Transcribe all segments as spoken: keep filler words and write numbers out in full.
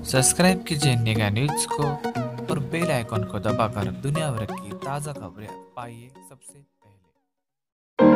Subscribe कीजिए नेगा news को और बेल आइकन को दबाकर दुनिया भर की ताज़ा खबरें पाइए सबसे पहले।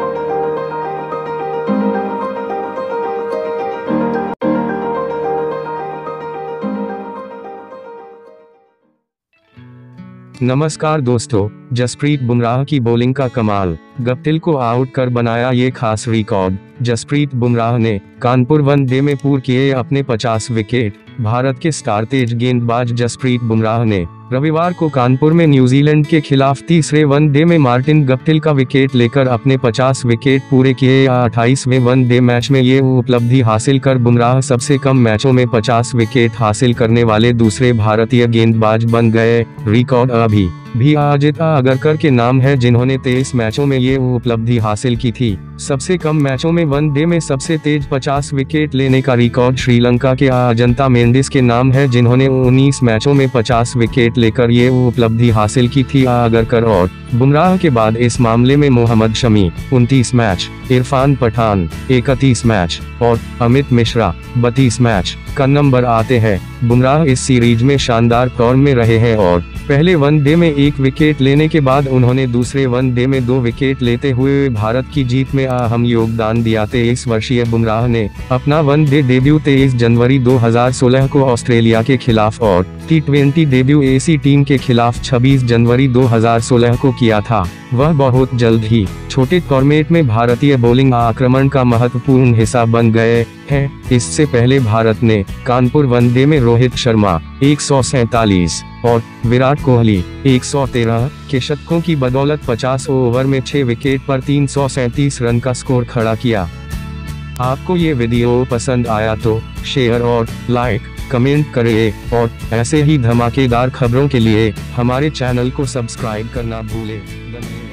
नमस्कार दोस्तों, जसप्रीत बुमराह की बॉलिंग का कमाल, गप्टिल को आउट कर बनाया ये खास रिकॉर्ड। जसप्रीत बुमराह ने कानपुर वनडे में पूरे किए अपने पचास विकेट। भारत के स्टार तेज गेंदबाज जसप्रीत बुमराह ने रविवार को कानपुर में न्यूजीलैंड के खिलाफ तीसरे वनडे में मार्टिन गप्टिल का विकेट लेकर अपने पचास विकेट पूरे किए। अट्ठाईसवें वनडे मैच में ये उपलब्धि हासिल कर बुमराह सबसे कम मैचों में पचास विकेट हासिल करने वाले दूसरे भारतीय गेंदबाज बन गए। रिकॉर्ड अभी भी अजित अगरकर के नाम है, जिन्होंने तेईस मैचों में ये उपलब्धि हासिल की थी। सबसे कम मैचों में वनडे में सबसे तेज पचास विकेट लेने का रिकॉर्ड श्रीलंका के अजंता मेंडिस के नाम है, जिन्होंने उन्नीस मैचों में पचास विकेट लेकर ये उपलब्धि हासिल की थी। अगरकर और बुमराह के बाद इस मामले में मोहम्मद शमी उनतीस मैच, इरफान पठान इकतीस मैच और अमित मिश्रा बत्तीस मैच का नंबर आते हैं। बुमराह इस सीरीज में शानदार फॉर्म में रहे हैं और पहले वनडे में एक विकेट लेने के बाद उन्होंने दूसरे वनडे में दो विकेट लेते हुए भारत की जीत में अहम योगदान दिया। तेईस वर्षीय बुमराह ने अपना वनडे डेब्यू तेईस जनवरी दो हज़ार सोलह को ऑस्ट्रेलिया के खिलाफ और टी ट्वेंटी डेब्यू एसी टीम के खिलाफ छब्बीस जनवरी दो हज़ार सोलह को किया था। वह बहुत जल्द ही छोटे फॉर्मेट में भारतीय बॉलिंग आक्रमण का महत्वपूर्ण हिस्सा बन गए हैं। इससे पहले भारत ने कानपुर वनडे में रोहित शर्मा एक सौ सैंतालीस और विराट कोहली एक सौ तेरह के शतकों की बदौलत पचास ओवर में छह विकेट पर तीन सौ सैंतीस रन का स्कोर खड़ा किया। आपको ये वीडियो पसंद आया तो शेयर और लाइक कमेंट करें और ऐसे ही धमाकेदार खबरों के लिए हमारे चैनल को सब्सक्राइब करना भूलें। धन्यवाद।